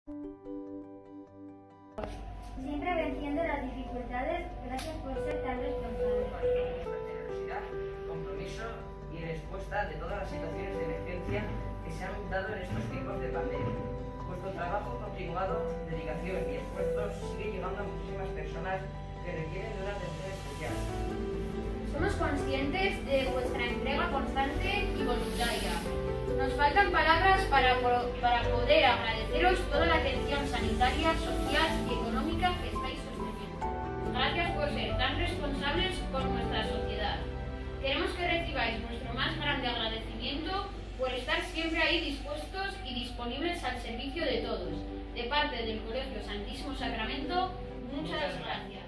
Siempre venciendo las dificultades, gracias por ser tan responsable. Generosidad, compromiso y respuesta de todas las situaciones de emergencia que se han dado en estos tiempos de pandemia. Vuestro trabajo continuado, dedicación y esfuerzos sigue llevando a muchísimas personas que requieren de una atención especial. Somos conscientes de vuestra entrega constante y voluntaria. Nos faltan palabras para poder agradeceros toda la atención sanitaria, social y económica que estáis sosteniendo. Gracias por ser tan responsables con nuestra sociedad. Queremos que recibáis nuestro más grande agradecimiento por estar siempre ahí dispuestos y disponibles al servicio de todos. De parte del Colegio Santísimo Sacramento, muchas gracias.